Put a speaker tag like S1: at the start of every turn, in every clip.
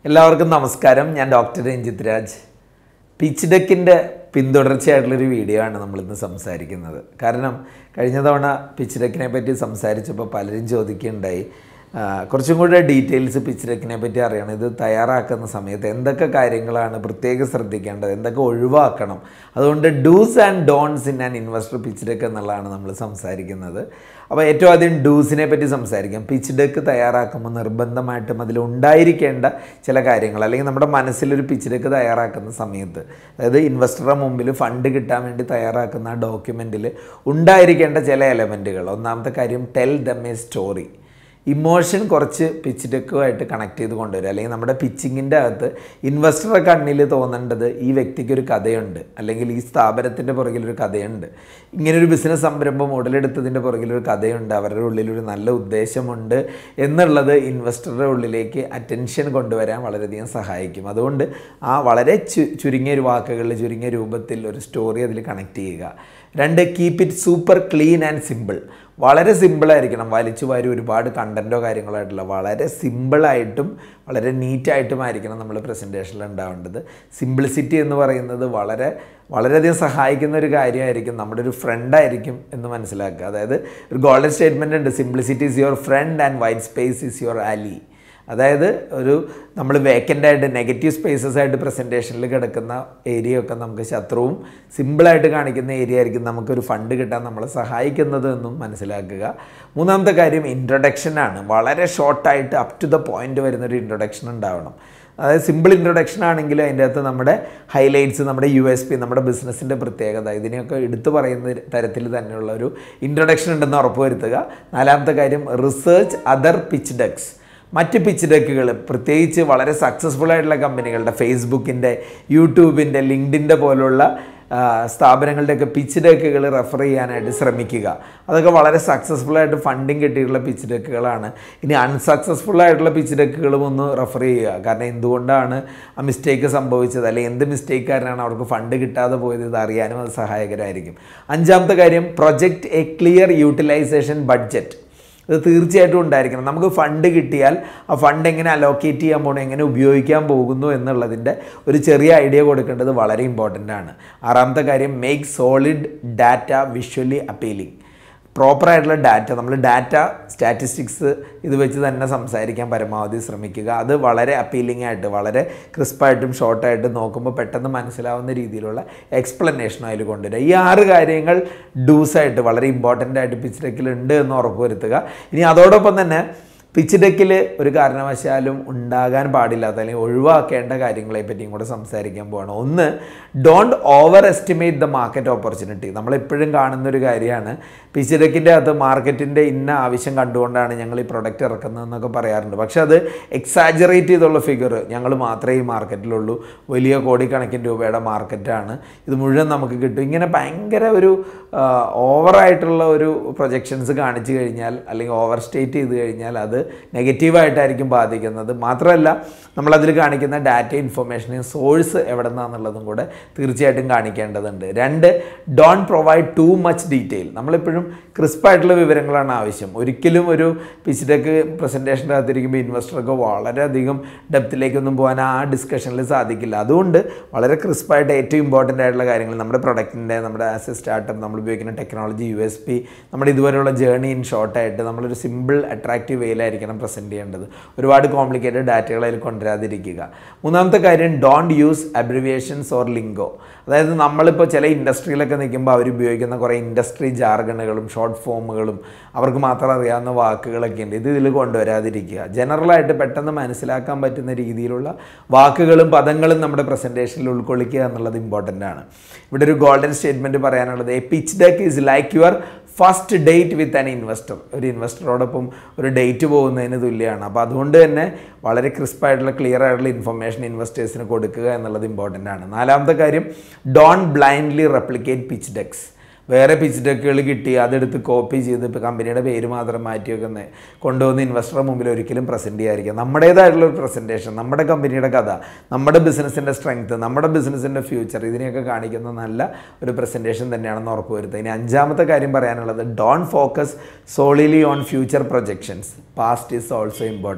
S1: എല്ലാവർക്കും നമസ്കാരം. ഞാൻ ഡോക്ടർ രഞ്ജിത്ത് രാജ്. പിച്ച് ഡെക്കിൻ്റെ പിന്തുടർച്ചയായിട്ടുള്ളൊരു വീഡിയോ ആണ് നമ്മളിന്ന് സംസാരിക്കുന്നത്. കാരണം കഴിഞ്ഞ തവണ പിച്ച് ഡെക്കിനെ പറ്റി സംസാരിച്ചപ്പോൾ പലരും ചോദിക്കുകയുണ്ടായി, കുറച്ചും കൂടെ ഡീറ്റെയിൽസ് പിച്ച് ഡെക്കിനെ പറ്റി അറിയണം. ഇത് തയ്യാറാക്കുന്ന സമയത്ത് എന്തൊക്കെ കാര്യങ്ങളാണ് പ്രത്യേകം ശ്രദ്ധിക്കേണ്ടത്, എന്തൊക്കെ ഒഴിവാക്കണം. അതുകൊണ്ട് dos and don'ts in an investor pitch deck എന്നുള്ളതാണ് നമ്മൾ സംസാരിക്കുന്നത്. അപ്പോൾ ഏറ്റവും ആദ്യം ഡൂസിനെ പറ്റി സംസാരിക്കാം. പിച്ച് ഡെക്ക് തയ്യാറാക്കുമ്പോൾ നിർബന്ധമായിട്ടും അതിലുണ്ടായിരിക്കേണ്ട ചില കാര്യങ്ങൾ, അല്ലെങ്കിൽ നമ്മുടെ മനസ്സിലൊരു പിച്ച് ഡെക്ക് തയ്യാറാക്കുന്ന സമയത്ത്, അതായത് ഇൻവെസ്റ്ററുടെ മുമ്പിൽ ഫണ്ട് കിട്ടാൻ വേണ്ടി തയ്യാറാക്കുന്ന ആ ഡോക്യുമെൻറ്റിൽ ഉണ്ടായിരിക്കേണ്ട ചില എലമെൻറ്റുകൾ. ഒന്നാമത്തെ കാര്യം, tell them a story. Emotion കുറച്ച് പിച്ച് ഡെക്കുമായിട്ട് കണക്ട് ചെയ്ത് കൊണ്ടുവരിക. അല്ലെങ്കിൽ നമ്മുടെ പിച്ചിങ്ങിൻ്റെ അകത്ത് ഇൻവെസ്റ്ററുടെ കണ്ണിൽ തോന്നേണ്ടത് ഈ വ്യക്തിക്കൊരു കഥയുണ്ട്, അല്ലെങ്കിൽ ഈ സ്ഥാപനത്തിൻ്റെ പുറകിലൊരു കഥയുണ്ട്, ഇങ്ങനൊരു ബിസിനസ് സംരംഭം ഉടലെടുത്തതിൻ്റെ പുറകിലൊരു കഥയുണ്ട്, അവരുടെ ഉള്ളിലൊരു നല്ല ഉദ്ദേശമുണ്ട് എന്നുള്ളത് ഇൻവെസ്റ്ററുടെ ഉള്ളിലേക്ക് അറ്റൻഷൻ കൊണ്ടുവരാൻ വളരെയധികം സഹായിക്കും. അതുകൊണ്ട് ആ വളരെ ചുരുങ്ങിയ വാക്കുകളിൽ, ചുരുങ്ങിയ രൂപത്തിൽ ഒരു സ്റ്റോറി അതിൽ കണക്ട് ചെയ്യുക. 2, keep it super clean and simple. വളരെ സിമ്പിളായിരിക്കണം. വലിച്ചു വാരി ഒരുപാട് കണ്ടൻറ്റോ കാര്യങ്ങളോ ആയിട്ടുള്ള, വളരെ സിമ്പിളായിട്ടും വളരെ നീറ്റായിട്ടുമായിരിക്കണം നമ്മൾ പ്രസൻറ്റേഷനിൽ ഉണ്ടാവേണ്ടത്. സിംപ്ലിസിറ്റി എന്ന് പറയുന്നത് വളരെയധികം സഹായിക്കുന്ന ഒരു കാര്യമായിരിക്കും, നമ്മുടെ ഒരു ഫ്രണ്ടായിരിക്കും എന്ന് മനസ്സിലാക്കുക. അതായത് ഒരു ഗോൾഡൻ സ്റ്റേറ്റ്മെൻ്റ് ഉണ്ട്, simplicity is your friend and white space is your ally. അതായത് നമ്മൾ വേക്കൻ്റായിട്ട് നെഗറ്റീവ് സ്പേസസ് ആയിട്ട് പ്രസൻറ്റേഷനിൽ കിടക്കുന്ന ഏരിയ ഒക്കെ നമുക്ക് ശത്രുവും, സിമ്പിളായിട്ട് കാണിക്കുന്ന ഏരിയ ആയിരിക്കും നമുക്കൊരു ഫണ്ട് കിട്ടാൻ നമ്മളെ സഹായിക്കുന്നത് എന്നും മനസ്സിലാക്കുക. 3ാമത്തെ കാര്യം ഇൻട്രൊഡക്ഷനാണ്. വളരെ ഷോർട്ടായിട്ട് അപ് ടു ദ പോയിൻ്റ് വരുന്നൊരു ഇൻട്രൊഡക്ഷൻ ഉണ്ടാവണം. അതായത് സിമ്പിൾ ഇൻട്രൊഡക്ഷൻ ആണെങ്കിൽ അതിൻ്റെ അകത്ത് നമ്മുടെ ഹൈലൈറ്റ്സ്, നമ്മുടെ USP, നമ്മുടെ ബിസിനസ്സിൻ്റെ പ്രത്യേകത, ഇതിനെയൊക്കെ എടുത്തു പറയുന്ന തരത്തിൽ തന്നെയുള്ള ഒരു ഇൻട്രൊഡക്ഷൻ ഉണ്ടെന്ന് ഉറപ്പുവരുത്തുക. 4ാമത്തെ കാര്യം, റിസർച്ച് അതർ പിച്ച് ഡെക്സ്. മറ്റ് പിച്ച് ഡെക്കുകൾ, പ്രത്യേകിച്ച് വളരെ സക്സസ്ഫുൾ ആയിട്ടുള്ള കമ്പനികളുടെ, ഫേസ്ബുക്കിൻ്റെ, യൂട്യൂബിൻ്റെ, ലിങ്ക്ഡിൻ്റെ പോലുള്ള സ്ഥാപനങ്ങളുടെയൊക്കെ പിച്ച് ഡെക്കുകൾ റെഫർ ചെയ്യാനായിട്ട് ശ്രമിക്കുക. അതൊക്കെ വളരെ സക്സസ്ഫുൾ ആയിട്ട് ഫണ്ടിങ് കിട്ടിയിട്ടുള്ള പിച്ച് ഡെക്കുകളാണ്. ഇനി അൺസക്സസ്ഫുൾ ആയിട്ടുള്ള പിച്ച് ഡെക്കുകളും ഒന്ന് റെഫർ ചെയ്യുക. കാരണം എന്തുകൊണ്ടാണ് ആ മിസ്റ്റേക്ക് സംഭവിച്ചത്, അല്ലെങ്കിൽ എന്ത് മിസ്റ്റേക്ക് കാരണമാണ് അവർക്ക് ഫണ്ട് കിട്ടാതെ പോയത്, ഇത് അറിയാനും അത് സഹായകരമായിരിക്കും. 5ാമത്തെ കാര്യം, project a clear utilisation budget. ഇത് തീർച്ചയായിട്ടും ഉണ്ടായിരിക്കണം. നമുക്ക് ഫണ്ട് കിട്ടിയാൽ ആ ഫണ്ട് എങ്ങനെ അലോക്കേറ്റ് ചെയ്യാൻ പോകണം, എങ്ങനെ ഉപയോഗിക്കാൻ പോകുന്നു എന്നുള്ളതിൻ്റെ ഒരു ചെറിയ ഐഡിയ കൊടുക്കേണ്ടത് വളരെ ഇമ്പോർട്ടൻ്റ് ആണ്. 6ാമത്തെ കാര്യം, make solid data visually appealing. പ്രോപ്പറായിട്ടുള്ള ഡാറ്റ, നമ്മൾ സ്റ്റാറ്റിസ്റ്റിക്സ് ഇത് വെച്ച് തന്നെ സംസാരിക്കാൻ പരമാവധി ശ്രമിക്കുക. അത് വളരെ അപ്പീലിംഗ് ആയിട്ട്, വളരെ ക്രിസ്പായിട്ടും ഷോർട്ടായിട്ടും നോക്കുമ്പോൾ പെട്ടെന്ന് മനസ്സിലാവുന്ന രീതിയിലുള്ള എക്സ്പ്ലനേഷനും അതിൽ കൊണ്ടുവരിക. ഈ 6 കാര്യങ്ങൾ ഡൂസായിട്ട് വളരെ ഇമ്പോർട്ടൻ്റ് ആയിട്ട് പിച്ച് ഡെക്കിൽ ഉണ്ട് എന്ന് ഉറപ്പുവരുത്തുക. ഇനി അതോടൊപ്പം തന്നെ പിച്ച് ഡെക്കിൽ ഒരു കാരണവശാലും ഉണ്ടാകാൻ പാടില്ലാത്ത, അല്ലെങ്കിൽ ഒഴിവാക്കേണ്ട കാര്യങ്ങളെ പറ്റിയും കൂടെ സംസാരിക്കാൻ പോവാണ്. 1, don't overestimate the market opportunity. നമ്മളെപ്പോഴും കാണുന്നൊരു കാര്യമാണ്, പിച്ച് ഡെക്കിൻ്റെ അകത്ത് മാർക്കറ്റിൻ്റെ ഇന്ന ആവശ്യം കണ്ടുകൊണ്ടാണ് ഞങ്ങൾ ഈ പ്രൊഡക്റ്റ് ഇറക്കുന്നതെന്നൊക്കെ പറയാറുണ്ട്. പക്ഷെ അത് എക്സാജറേറ്റ് ചെയ്തുള്ള ഫിഗർ, ഞങ്ങൾ മാത്രമേ ഈ മാർക്കറ്റിലുള്ളൂ, വലിയ കോടിക്കണക്കിന് രൂപയുടെ മാർക്കറ്റാണ്, ഇത് മുഴുവൻ നമുക്ക് കിട്ടും, ഇങ്ങനെ ഭയങ്കര ഒരു ഓവറായിട്ടുള്ള ഒരു പ്രൊജക്ഷൻസ് കാണിച്ചു കഴിഞ്ഞാൽ, അല്ലെങ്കിൽ ഓവർ സ്റ്റേറ്റ് ചെയ്ത് കഴിഞ്ഞാൽ അത് നെഗറ്റീവായിട്ടായിരിക്കും ബാധിക്കുന്നത്. മാത്രമല്ല നമ്മളതിൽ കാണിക്കുന്ന ഡാറ്റ, ഇൻഫർമേഷന് സോഴ്സ് എവിടെ നിന്നാണെന്നുള്ളതും കൂടെ തീർച്ചയായിട്ടും കാണിക്കേണ്ടതുണ്ട്. 2, don't provide too much detail. നമ്മളെപ്പോഴും ക്രിസ്പായിട്ടുള്ള വിവരങ്ങളാണ് ആവശ്യം. ഒരിക്കലും ഒരു പിച്ച് ഡെക്ക് പ്രസൻറ്റേഷൻ്റെ അകത്തിരിക്കുമ്പോൾ ഇൻവെസ്റ്റർക്ക് വളരെയധികം ഡെപ്തിലേക്കൊന്നും പോകാൻ ആ ഡിസ്കഷനിൽ സാധിക്കില്ല. അതുകൊണ്ട് വളരെ ക്രിസ്പായിട്ട് ഏറ്റവും ഇമ്പോർട്ടൻ്റ് ആയിട്ടുള്ള കാര്യങ്ങൾ, നമ്മുടെ പ്രൊഡക്റ്റിൻ്റെ, നമ്മുടെ ആസ് എ സ്റ്റാർട്ടപ്പ് നമ്മൾ ഉപയോഗിക്കുന്ന ടെക്നോളജി, USP, നമ്മുടെ ഇതുവരെയുള്ള ജേർണി ഇൻ ഷോർട്ടായിട്ട് നമ്മളൊരു സിമ്പിൾ അട്രാക്റ്റീവ് വേയിലായിരിക്കണം പ്രസൻറ്റ് ചെയ്യേണ്ടത്. ഒരുപാട് കോംപ്ലിക്കേറ്റഡ് ഡാറ്റകൾ അതിൽ കൊണ്ടുവരാതിരിക്കുക. 3ാമത്തെ കാര്യം, don't use abbreviations or lingo. അതായത് നമ്മളിപ്പോൾ ചില ഇൻഡസ്ട്രിയിലൊക്കെ നിൽക്കുമ്പോൾ അവർ ഉപയോഗിക്കുന്ന കുറേ ഇൻഡസ്ട്രി ജാർഗണുകളും ഷോർട്ട് ഫോമുകളും അവർക്ക് മാത്രം അറിയാവുന്ന വാക്കുകളൊക്കെ ഉണ്ട്. ഇതിൽ കൊണ്ടുവരാതിരിക്കുക. ജനറലായിട്ട് പെട്ടെന്ന് മനസ്സിലാക്കാൻ പറ്റുന്ന രീതിയിലുള്ള വാക്കുകളും പദങ്ങളും നമ്മുടെ പ്രസൻറ്റേഷനിൽ ഉൾക്കൊള്ളിക്കുക എന്നുള്ളത് ഇമ്പോർട്ടൻ്റ് ആണ്. ഇവിടെ ഒരു ഗോൾഡൻ സ്റ്റേറ്റ്മെൻറ്റ് പറയാനുള്ളത്, a pitch deck is like your first date with an investor. ഒരു ഇൻവെസ്റ്ററോടൊപ്പം ഒരു ഡേറ്റ് പോകുന്നതിന് തുല്യമാണ്. അപ്പോൾ അതുകൊണ്ട് തന്നെ വളരെ ക്രിസ്പായിട്ടുള്ള, ക്ലിയർ ആയിട്ടുള്ള ഇൻഫർമേഷൻ ഇൻവെസ്റ്റേഴ്സിന് കൊടുക്കുക എന്നുള്ളത് ഇമ്പോർട്ടൻ്റ് ആണ്. 4ാമത്തെ കാര്യം, don't blindly replicate pitch decks. വേറെ പിച്ച് ഡെക്കുകൾ കിട്ടി അതെടുത്ത് കോപ്പി ചെയ്ത് ഇപ്പോൾ കമ്പനിയുടെ പേര് മാത്രം മാറ്റി വെക്കുന്നത് കൊണ്ടുവന്ന് ഇൻവെസ്റ്ററുടെ മുമ്പിൽ ഒരിക്കലും പ്രസൻറ്റ് ചെയ്യാതിരിക്കുക. നമ്മുടേതായിട്ടുള്ളൊരു പ്രസൻറ്റേഷൻ, നമ്മുടെ കമ്പനിയുടെ കഥ, നമ്മുടെ ബിസിനസ്സിൻ്റെ സ്ട്രെങ്ത്ത്, നമ്മുടെ ബിസിനസ്സിൻ്റെ ഫ്യൂച്ചർ, ഇതിനെയൊക്കെ കാണിക്കുന്ന നല്ല ഒരു പ്രസൻറ്റേഷൻ തന്നെയാണെന്ന് ഉറപ്പുവരുത്തുക. ഇനി 5ാമത്തെ കാര്യം പറയാനുള്ളത്, don't focus solely on future projections, past is also important.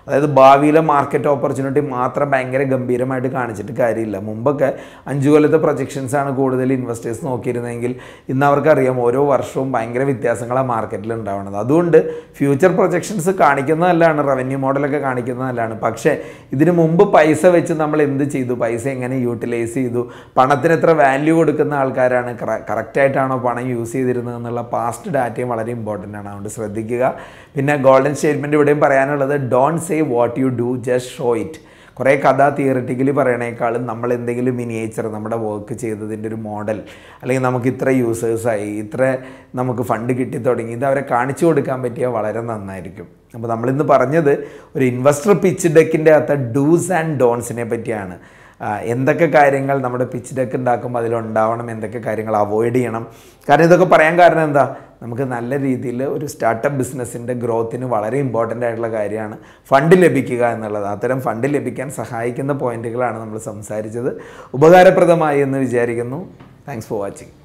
S1: അതായത് ഭാവിയിലെ മാർക്കറ്റ് ഓപ്പർച്യൂണിറ്റി മാത്രം ഭയങ്കര ഗംഭീരമായിട്ട് കാണിച്ചിട്ട് കാര്യമില്ല. മുമ്പൊക്കെ 5 കൊല്ലത്തെ പ്രൊജക്ഷൻസ് ആണ് കൂടുതൽ ഇൻവെസ്റ്റേഴ്സ് നോക്കിയിരുന്നെങ്കിൽ ഇന്ന് അവർക്കറിയാം ഓരോ വർഷവും ഭയങ്കര വ്യത്യാസങ്ങളാണ് മാർക്കറ്റിൽ ഉണ്ടാവുന്നത്. അതുകൊണ്ട് ഫ്യൂച്ചർ പ്രൊജക്ഷൻസ് കാണിക്കുന്നതല്ലാണ്, റവന്യൂ മോഡലൊക്കെ കാണിക്കുന്നതല്ലാണ്. പക്ഷേ ഇതിന് മുമ്പ് പൈസ വെച്ച് നമ്മൾ എന്ത് ചെയ്തു, പൈസ എങ്ങനെ യൂട്ടിലൈസ് ചെയ്തു, പണത്തിന് എത്ര വാല്യൂ കൊടുക്കുന്ന ആൾക്കാരാണ്, കറക്റ്റായിട്ടാണോ പണം യൂസ് ചെയ്തിരുന്നത് എന്നുള്ള പാസ്റ്റ് ഡാറ്റയും വളരെ ഇമ്പോർട്ടൻ്റ് ആണ്. അതുകൊണ്ട് ശ്രദ്ധിക്കുക. പിന്നെ ഗോൾഡൻ സ്റ്റേറ്റ്മെൻറ്റ് ഇവിടെയും പറയാനുള്ളത് don't say what you do, just show it. കുറേ കഥ തിയറിറ്റിക്കലി പറയണേക്കാളും നമ്മൾ എന്തെങ്കിലും മിനിയേച്ചർ നമ്മുടെ വർക്ക് ചെയ്തതിൻ്റെ ഒരു മോഡൽ, അല്ലെങ്കിൽ നമുക്ക് ഇത്ര യൂസേഴ്സായി, ഇത്ര നമുക്ക് ഫണ്ട് കിട്ടി തുടങ്ങി, ഇത് അവരെ കാണിച്ചു കൊടുക്കാൻ പറ്റിയാൽ വളരെ നന്നായിരിക്കും. അപ്പോൾ നമ്മളിന്ന് പറഞ്ഞത് ഒരു ഇൻവെസ്റ്റർ പിച്ച് ഡെക്കിൻ്റെ അകത്ത് ഡൂസ് ആൻഡ് ഡോൺസിനെ പറ്റിയാണ്. എന്തൊക്കെ കാര്യങ്ങൾ നമ്മുടെ പിച്ച് ഡെക്ക് ഉണ്ടാക്കുമ്പോൾ അതിലുണ്ടാവണം, എന്തൊക്കെ കാര്യങ്ങൾ അവോയ്ഡ് ചെയ്യണം. കാരണം ഇതൊക്കെ പറയാൻ കാരണം എന്താ, നമുക്ക് നല്ല രീതിയിൽ ഒരു സ്റ്റാർട്ടപ്പ് ബിസിനസ്സിൻ്റെ ഗ്രോത്തിന് വളരെ ഇമ്പോർട്ടൻ്റ് ആയിട്ടുള്ള കാര്യമാണ് ഫണ്ട് ലഭിക്കുക എന്നുള്ളത്. അത്തരം ഫണ്ട് ലഭിക്കാൻ സഹായിക്കുന്ന പോയിന്റുകളാണ് നമ്മൾ സംസാരിച്ചത്. ഉപകാരപ്രദമായി എന്ന് വിചാരിക്കുന്നു. Thanks for watching.